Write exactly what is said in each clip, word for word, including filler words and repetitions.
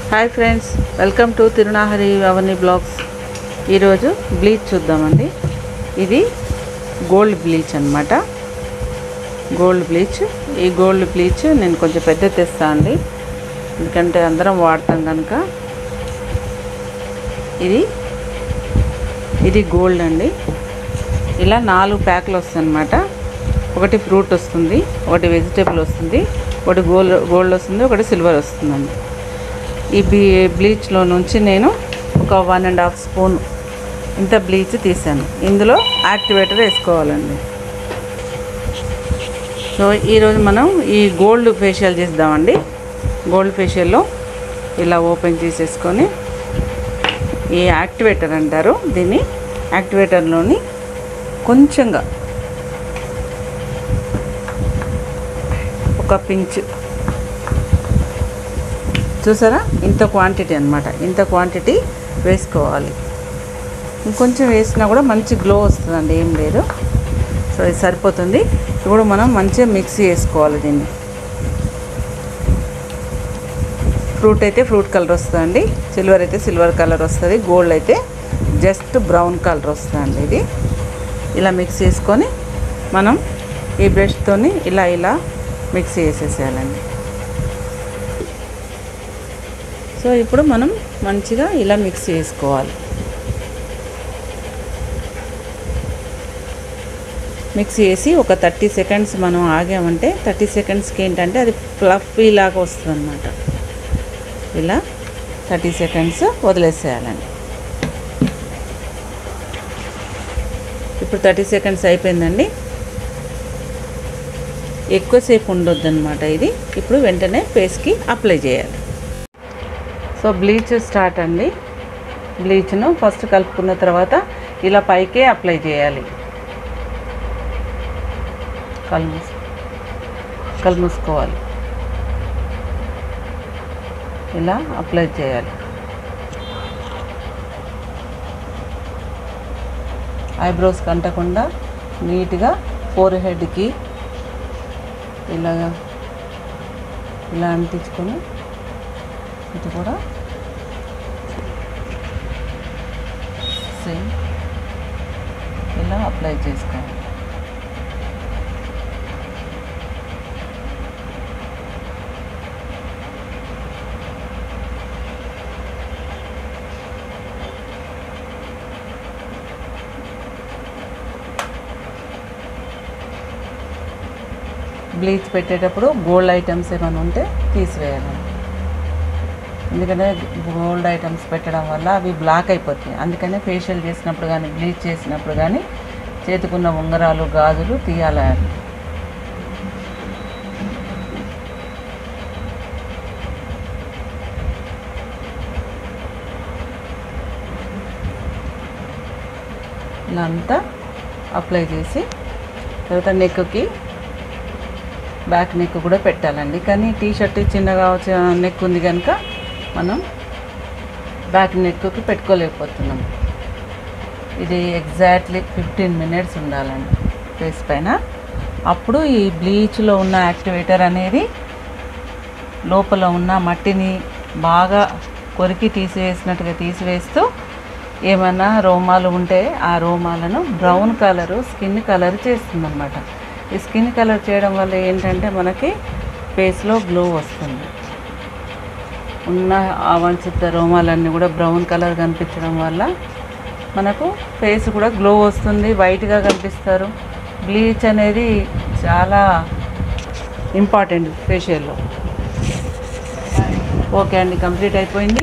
Hi friends, welcome to Tirunahari Avani blogs. ఈరోజు bleach చూద్దామండి. ఇది గోల్డ్ బ్లీచ్ అన్నమాట. గోల్డ్ బ్లీచ్ ఈ గోల్డ్ బ్లీచ్ నేను కొంచెం పెద్ద తెస్తా అండి, ఎందుకంటే అందరం వాడతాం కనుక. ఇది ఇది గోల్డ్ అండి. ఇలా నాలుగు ప్యాకులు వస్తాయి అన్నమాట. ఒకటి ఫ్రూట్ వస్తుంది, ఒకటి వెజిటేబుల్ వస్తుంది, ఒకటి గోల్డ్ గోల్డ్ వస్తుంది, ఒకటి సిల్వర్ వస్తుందండి. ఈ బ్లీ బ్లీచ్లో నుంచి నేను ఒక వన్ అండ్ హాఫ్ స్పూన్ ఇంత బ్లీచ్ తీసాను. ఇందులో యాక్టివేటర్ వేసుకోవాలండి. సో ఈరోజు మనం ఈ గోల్డ్ ఫేషియల్ చేద్దామండి. గోల్డ్ ఫేషియల్లో ఇలా ఓపెన్ చేసేసుకొని ఈ యాక్టివేటర్ అంటారు దీన్ని. యాక్టివేటర్లోని కొంచెంగా ఒక పించ్, చూసారా, ఇంత క్వాంటిటీ అన్నమాట. ఇంత క్వాంటిటీ వేసుకోవాలి. ఇంకొంచెం వేసినా కూడా మంచి గ్లో వస్తుందండి, ఏం లేదు. సో ఇది సరిపోతుంది. ఇప్పుడు మనం మంచిగా మిక్సీ చేసుకోవాలి దీన్ని. ఫ్రూట్ అయితే ఫ్రూట్ కలర్ వస్తుందండి, సిల్వర్ అయితే సిల్వర్ కలర్ వస్తుంది, గోల్డ్ అయితే జస్ట్ బ్రౌన్ కలర్ వస్తుందండి. ఇది ఇలా మిక్స్ చేసుకొని మనం ఈ బ్రష్తోని ఇలా ఇలా మిక్సీ చేసేసేయాలండి. సో ఇప్పుడు మనం మంచిగా ఇలా మిక్స్ చేసుకోవాలి. మిక్స్ చేసి ఒక థర్టీ సెకండ్స్ మనం ఆగామంటే థర్టీ సెకండ్స్కి ఏంటంటే అది ఫ్లఫీ లాగా వస్తుంది అన్నమాట. ఇలా థర్టీ సెకండ్స్ వదిలేసేయాలండి. ఇప్పుడు థర్టీ సెకండ్స్ అయిపోయిందండి. ఎక్కువసేపు ఉండొద్దు అనమాట ఇది. ఇప్పుడు వెంటనే ఫేస్కి అప్లై చేయాలి. సో బ్లీచ్ స్టార్ట్ అండి. బ్లీచ్ను ఫస్ట్ కలుపుకున్న తర్వాత ఇలా పైకే అప్లై చేయాలి. కళ్ళు మూసు కళ్ళు మూసుకోవాలి. ఇలా అప్లై చేయాలి. ఐబ్రోస్ కంటకుండా నీట్గా ఫోర్ హెడ్కి ఇలాగా ఇలా అంటించుకొని ఇది కూడా సేమ్ ఇలా అప్లై చేసుకోవాలి. బ్లీచ్ పెట్టేటప్పుడు గోల్డ్ ఐటమ్స్ ఏమైనా ఉంటే తీసివేయాలి, ఎందుకంటే గోల్డ్ ఐటమ్స్ పెట్టడం వల్ల అవి బ్లాక్ అయిపోతాయి. అందుకనే ఫేషియల్ చేసినప్పుడు కానీ బ్లీచ్ చేసినప్పుడు కానీ చేతికున్న ఉంగరాలు గాజులు తీయాలి. ఇలా అంతా అప్లై చేసి తర్వాత నెక్కి బ్యాక్ నెక్ కూడా పెట్టాలండి. కానీ టీ షర్ట్ చిన్నగా నెక్ ఉంది కనుక మనం బ్యాక్ నెక్కి పెట్టుకోలేకపోతున్నాం. ఇది ఎగ్జాక్ట్లీ ఫిఫ్టీన్ మినిట్స్ ఉండాలండి ఫేస్ పైన. అప్పుడు ఈ బ్లీచ్లో ఉన్న యాక్టివేటర్ అనేది లోపల ఉన్న మట్టిని బాగా కొరికి తీసివేసినట్టుగా తీసివేస్తూ ఏమైనా రోమాలు ఉంటే ఆ రోమాలను బ్రౌన్ కలరు స్కిన్ కలర్ చేస్తుందన్నమాట. ఈ స్కిన్ కలర్ చేయడం వల్ల ఏంటంటే మనకి ఫేస్లో గ్లో వస్తుంది. ఉన్న అవాంఛిత రోమాలన్నీ కూడా బ్రౌన్ కలర్ కనిపించడం వల్ల మనకు ఫేస్ కూడా గ్లో వస్తుంది, వైట్గా కనిపిస్తారు. బ్లీచ్ అనేది చాలా ఇంపార్టెంట్ ఫేషియల్లో. ఓకే అండి, కంప్లీట్ అయిపోయింది.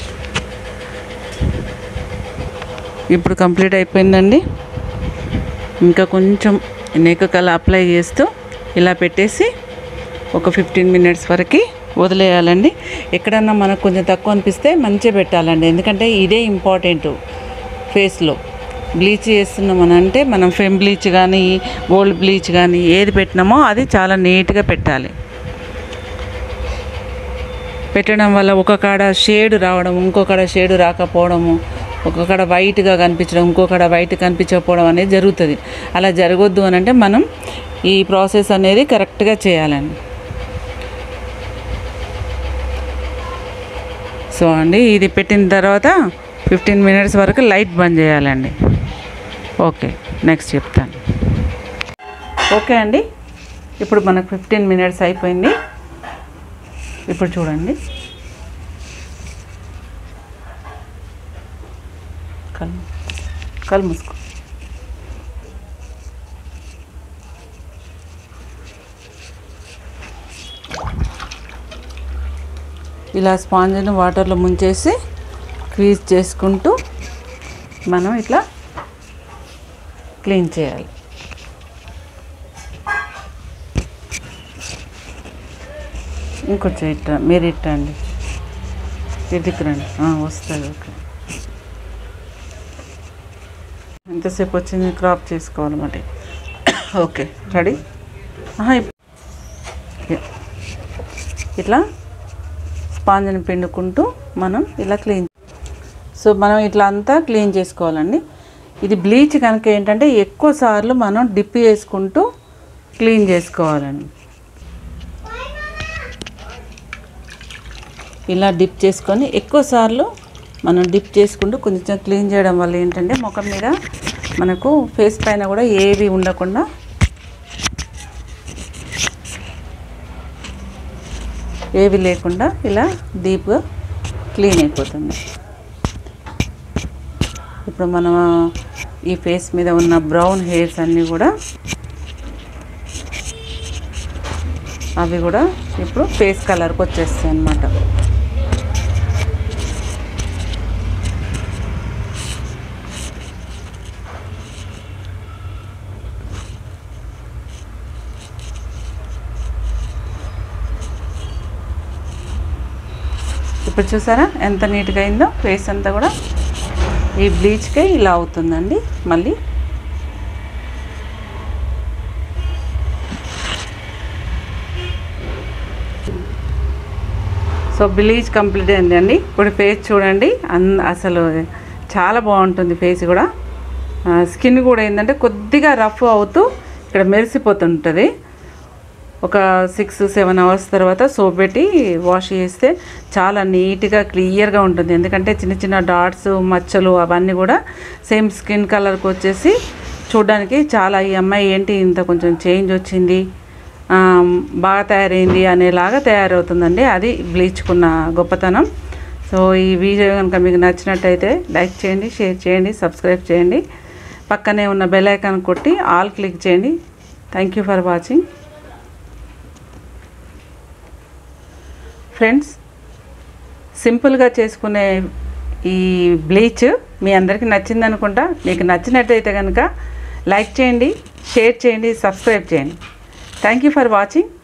ఇప్పుడు కంప్లీట్ అయిపోయిందండి. ఇంకా కొంచెం నెక్ కలర్ అప్లై చేస్తూ ఇలా పెట్టేసి ఒక ఫిఫ్టీన్ మినిట్స్ వరకు వదిలేయాలండి. ఎక్కడన్నా మనకు కొంచెం తక్కువ అనిపిస్తే మంచిగా పెట్టాలండి, ఎందుకంటే ఇదే ఇంపార్టెంట్ ఫేస్లో. బ్లీచ్ చేస్తున్నామని అంటే మనం ఫెమ్ బ్లీచ్ కానీ గోల్డ్ బ్లీచ్ కానీ ఏది పెట్టినామో అది చాలా నీట్గా పెట్టాలి. పెట్టడం వల్ల ఒక కాడ షేడ్ రావడం, ఇంకో కాడ షేడ్ రాకపోవడము, ఒక కాడ వైట్గా కనిపించడం, ఇంకో కాడ వైట్ కనిపించకపోవడం అనేది జరుగుతుంది. అలా జరగొద్దు అని అంటే మనం ఈ ప్రాసెస్ అనేది కరెక్ట్గా చేయాలండి. సో అండి ఇది పెట్టిన తర్వాత ఫిఫ్టీన్ మినిట్స్ వరకు లైట్ బంద్ చేయాలండి. ఓకే, నెక్స్ట్ చెప్తాను. ఓకే అండి, ఇప్పుడు మనకు ఫిఫ్టీన్ మినిట్స్ అయిపోయింది. ఇప్పుడు చూడండి, కళ్ళు కళ్ళు మూసుకో. ఇలా స్పాంజ్ని వాటర్లో ముంచేసి స్క్వీజ్ చేసుకుంటూ మనం ఇట్లా క్లీన్ చేయాలి. ఇంకొంచెం ఇట్ట మీరు ఇట్టండి, ఇటుకు రండి, వస్తుంది. ఓకే, ఎంతసేపు వచ్చింది క్రాప్ చేసుకోవాలన్నమాట. Okay, ready. ఇట్లా స్పాంజ్ని పిండుకుంటూ మనం ఇలా క్లీన్, సో మనం ఇట్లా అంతా క్లీన్ చేసుకోవాలండి. ఇది బ్లీచ్ కనుక ఏంటంటే ఎక్కువ సార్లు మనం డిప్ చేసుకుంటూ క్లీన్ చేసుకోవాలండి. ఇలా డిప్ చేసుకొని ఎక్కువ సార్లు మనం డిప్ చేసుకుంటూ కొంచెం క్లీన్ చేయడం వల్ల ఏంటంటే ముఖం మీద మనకు ఫేస్ పైన కూడా ఏవి ఉండకుండా ఏవి లేకుండా ఇలా డీప్గా క్లీన్ అయిపోతుంది. ఇప్పుడు మనం ఈ ఫేస్ మీద ఉన్న బ్రౌన్ హెయిర్స్ అన్నీ కూడా అవి కూడా ఇప్పుడు ఫేస్ కలర్కి వచ్చేస్తాయి అన్నమాట. ఇప్పుడు చూసారా ఎంత నీట్గా అయిందో ఫేస్ అంతా కూడా. ఈ బ్లీచ్కే ఇలా అవుతుందండి. మళ్ళీ సో బ్లీచ్ కంప్లీట్ అయిందండి. ఇప్పుడు ఫేస్ చూడండి, అన్ అసలు చాలా బాగుంటుంది ఫేస్ కూడా. స్కిన్ కూడా ఏంటంటే కొద్దిగా రఫ్ అవుతూ ఇక్కడ మెరిసిపోతుంటుంది. ఒక సిక్స్ సెవెన్ అవర్స్ తర్వాత సోప్ పెట్టి వాష్ చేస్తే చాలా నీట్గా క్లియర్గా ఉంటుంది. ఎందుకంటే చిన్న చిన్న డాట్స్ మచ్చలు అవన్నీ కూడా సేమ్ స్కిన్ కలర్కి వచ్చేసి చూడడానికి చాలా ఈ అమ్మాయి ఏంటి ఇంత కొంచెం చేంజ్ వచ్చింది, బాగా తయారైంది అనేలాగా తయారవుతుందండి. అది బ్లీచ్కున్న గొప్పతనం. సో ఈ వీడియో కనుక మీకు నచ్చినట్టయితే లైక్ చేయండి, షేర్ చేయండి, సబ్స్క్రైబ్ చేయండి. పక్కనే ఉన్న బెల్ ఐకాన్ కొట్టి ఆల్ క్లిక్ చేయండి. Thank you for watching friends. సింపుల్గా చేసుకునే ఈ బ్లీచ్ మీ అందరికీ నచ్చింది అనుకుంటా. మీకు నచ్చినట్టయితే కనుక లైక్ చేయండి, షేర్ చేయండి, సబ్స్క్రైబ్ చేయండి. Thank you for watching.